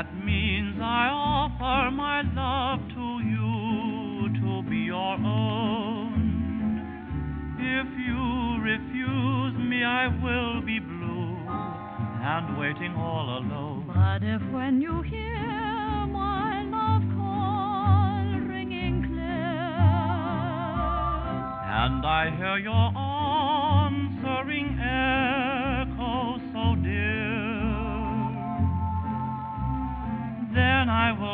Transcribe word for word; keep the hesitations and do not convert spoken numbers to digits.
That means I offer my love to you to be your own. If you refuse me, I will be blue and waiting all alone. But if when you hear my love call ringing clear, and I hear your answering echo so dear, then I will